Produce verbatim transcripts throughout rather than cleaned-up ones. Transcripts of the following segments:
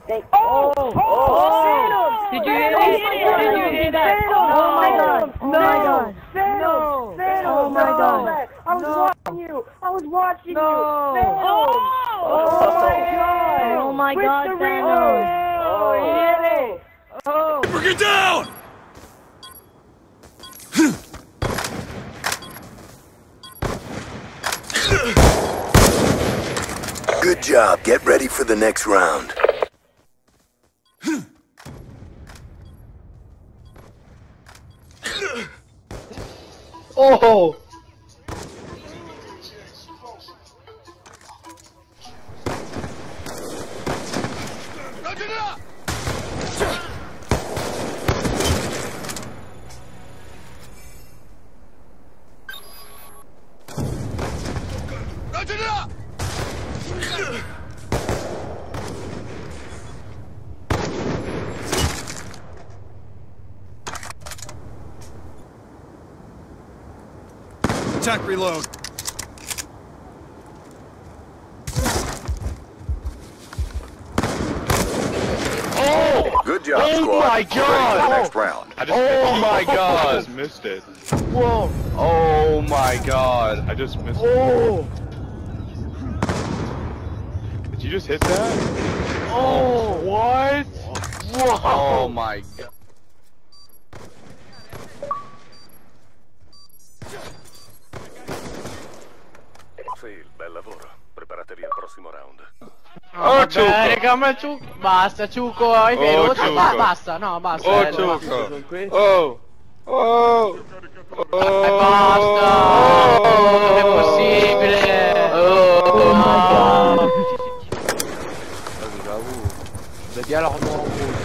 They, oh, oh, oh, did you hear that? Did you hear that? Oh my god, oh my god, no, oh my god, I was watching you, I was watching you, oh, oh my god, oh my god, Thanos, oh, he hit it, oh, Bring it down! Good job. Get ready for the next round. Oh! Attack reload. Oh! Good job, oh squad. My God! Next round. I just oh missed my it. god! I just missed it. Whoa! Oh my God! I just missed oh. it. Did you just hit that? Oh! What? Whoa! Oh my God! Sì, bel lavoro. Preparatevi al prossimo round. Oh, Ciucco! Raga, ma Ciucco. Basta, Ciucco, è vero. Oh, Ciucco. Ba basta, no, basta. Oh, eh, Ciucco! basta. Oh! Oh! Oh! Eh, basta! Oh, non è possibile! Oh, no! Vediamo la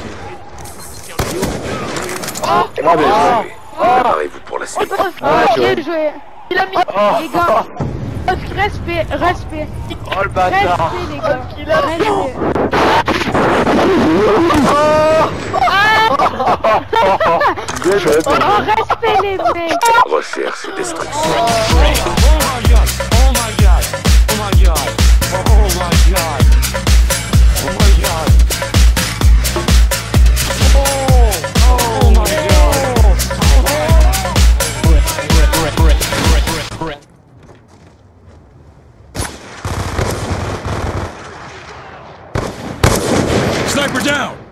Oh! Allez, préparez-vous pour la suite. Oh, bien joué. Il a mis, les gars. Respect, respect. Oh le bâtard! Respect, les gars. Respect. Oh, respect, les mecs. Recherche et destruction. Oh my god! Oh my god! Oh my god! Oh my god! Oh my god! Oh! Oh my god! Sniper down!